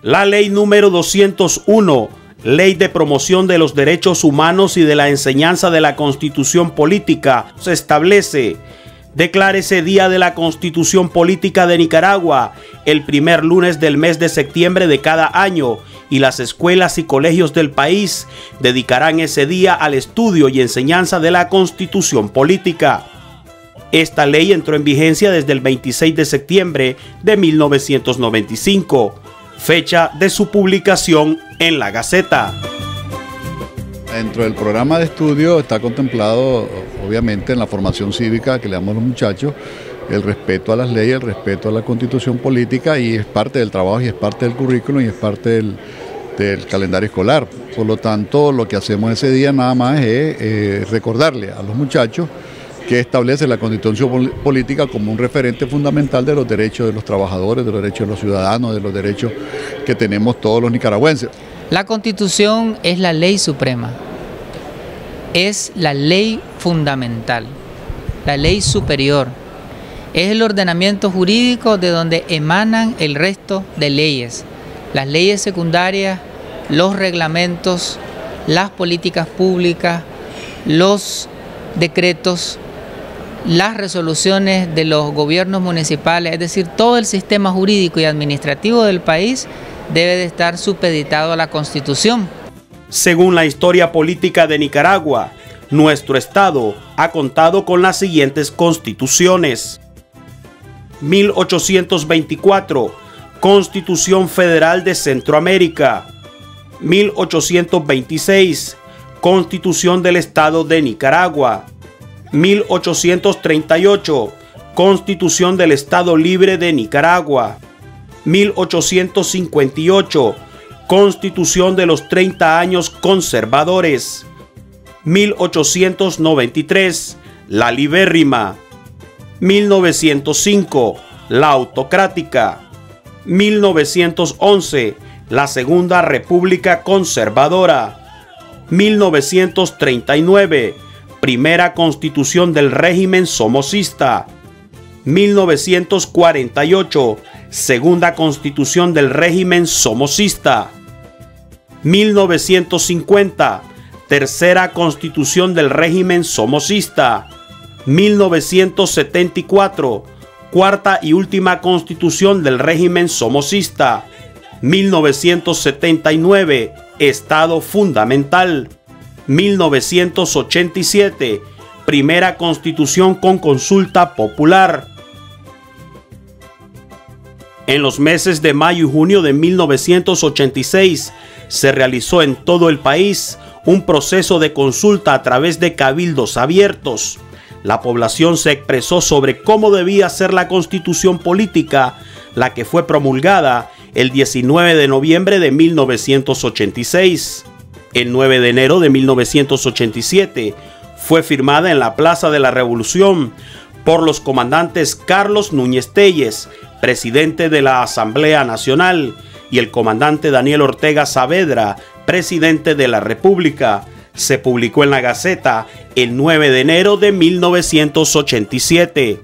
La ley número 201, Ley de Promoción de los Derechos Humanos y de la Enseñanza de la Constitución Política, se establece: declárese Día de la Constitución Política de Nicaragua el primer lunes del mes de septiembre de cada año, y las escuelas y colegios del país dedicarán ese día al estudio y enseñanza de la Constitución Política. Esta ley entró en vigencia desde el 26 de septiembre de 1995, fecha de su publicación en la Gaceta. Dentro del programa de estudio está contemplado, obviamente, en la formación cívica que le damos a los muchachos, el respeto a las leyes, el respeto a la Constitución Política, y es parte del trabajo y es parte del currículum y es parte del calendario escolar. Por lo tanto, lo que hacemos ese día nada más es recordarle a los muchachos que establece la Constitución Política como un referente fundamental de los derechos de los trabajadores, de los derechos de los ciudadanos, de los derechos que tenemos todos los nicaragüenses. La Constitución es la ley suprema, es la ley fundamental, la ley superior, es el ordenamiento jurídico de donde emanan el resto de leyes, las leyes secundarias, los reglamentos, las políticas públicas, los decretos, las resoluciones de los gobiernos municipales, es decir, todo el sistema jurídico y administrativo del país debe de estar supeditado a la Constitución. Según la historia política de Nicaragua, nuestro Estado ha contado con las siguientes constituciones: 1824, Constitución Federal de Centroamérica; 1826, Constitución del Estado de Nicaragua; 1838, Constitución del Estado Libre de Nicaragua; 1858, Constitución de los 30 años conservadores; 1893, la libérrima; 1905, la autocrática; 1911, la Segunda República Conservadora; 1939, Primera Constitución del régimen somocista; 1948, Segunda Constitución del régimen somocista; 1950, Tercera Constitución del régimen somocista; 1974, Cuarta y última Constitución del régimen somocista; 1979, Estado Fundamental; 1987, Primera Constitución con consulta popular. En los meses de mayo y junio de 1986 se realizó en todo el país un proceso de consulta a través de cabildos abiertos. La población se expresó sobre cómo debía ser la Constitución Política, la que fue promulgada el 19 de noviembre de 1986. El 9 de enero de 1987 fue firmada en la Plaza de la Revolución por los comandantes Carlos Núñez Tellez, presidente de la Asamblea Nacional, y el comandante Daniel Ortega Saavedra, presidente de la República. Se publicó en la Gaceta el 9 de enero de 1987.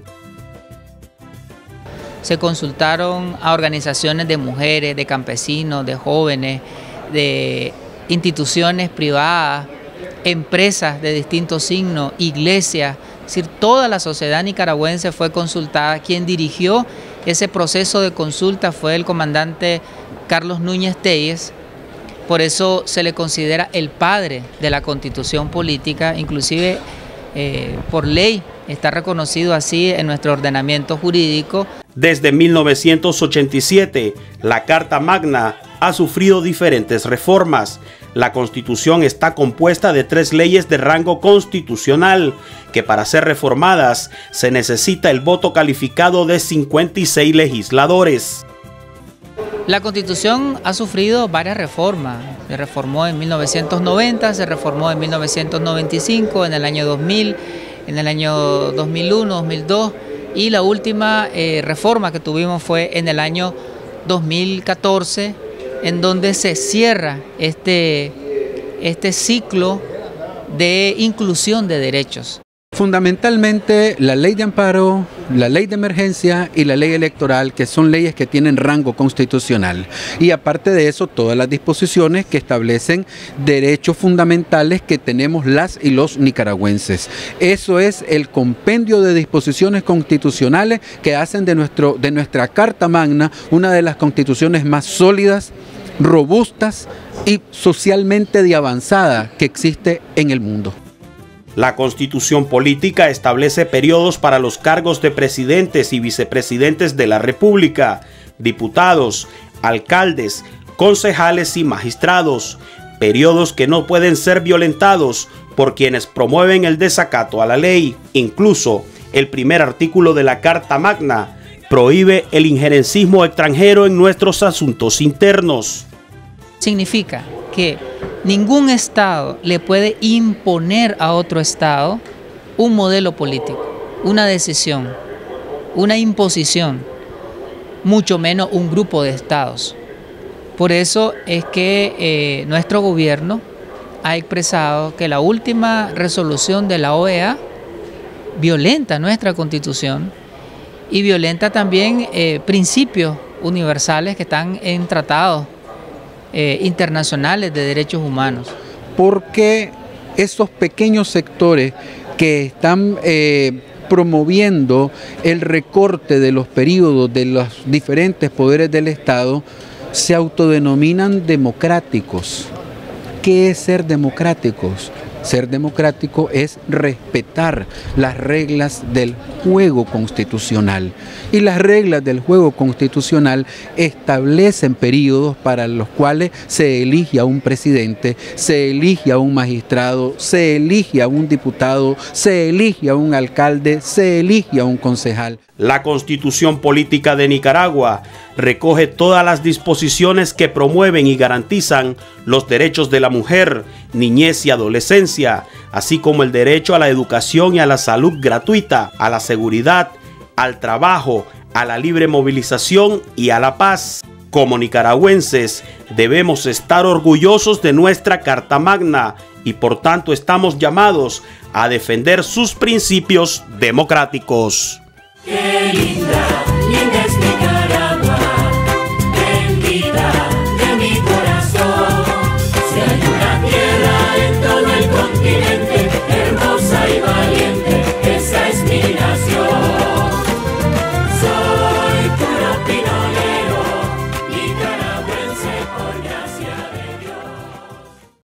Se consultaron a organizaciones de mujeres, de campesinos, de jóvenes, de instituciones privadas, empresas de distintos signos, iglesias, es decir, toda la sociedad nicaragüense fue consultada. Quien dirigió ese proceso de consulta fue el comandante Carlos Núñez Tellez. Por eso se le considera el padre de la Constitución Política, inclusive por ley está reconocido así en nuestro ordenamiento jurídico. Desde 1987, la Carta Magna ha sufrido diferentes reformas. La Constitución está compuesta de 3 leyes de rango constitucional, que para ser reformadas se necesita el voto calificado de 56 legisladores. La Constitución ha sufrido varias reformas. Se reformó en 1990, se reformó en 1995, en el año 2000, en el año 2001, 2002, y la última reforma que tuvimos fue en el año 2014, en donde se cierra este ciclo de inclusión de derechos. Fundamentalmente, la ley de amparo, la ley de emergencia y la ley electoral, que son leyes que tienen rango constitucional. Y aparte de eso, todas las disposiciones que establecen derechos fundamentales que tenemos las y los nicaragüenses. Eso es el compendio de disposiciones constitucionales que hacen de nuestra Carta Magna una de las constituciones más sólidas, robustas y socialmente de avanzada que existe en el mundo. La Constitución política establece periodos para los cargos de presidentes y vicepresidentes de la República, diputados, alcaldes, concejales y magistrados, periodos que no pueden ser violentados por quienes promueven el desacato a la ley. Incluso el primer artículo de la Carta Magna prohíbe el injerencismo extranjero en nuestros asuntos internos. Significa que ningún Estado le puede imponer a otro Estado un modelo político, una decisión, una imposición, mucho menos un grupo de Estados. Por eso es que nuestro gobierno ha expresado que la última resolución de la OEA violenta nuestra Constitución y violenta también principios universales que están en tratados internacionales de derechos humanos. Porque esos pequeños sectores que están promoviendo el recorte de los periodos de los diferentes poderes del Estado se autodenominan democráticos. ¿Qué es ser democráticos? Ser democrático es respetar las reglas del juego constitucional. Y las reglas del juego constitucional establecen periodos para los cuales se elige a un presidente, se elige a un magistrado, se elige a un diputado, se elige a un alcalde, se elige a un concejal. La Constitución Política de Nicaragua recoge todas las disposiciones que promueven y garantizan los derechos de la mujer, niñez y adolescencia, así como el derecho a la educación y a la salud gratuita, a la seguridad, al trabajo, a la libre movilización y a la paz. Como nicaragüenses debemos estar orgullosos de nuestra Carta Magna y por tanto estamos llamados a defender sus principios democráticos. Qué linda, linda es mi casa.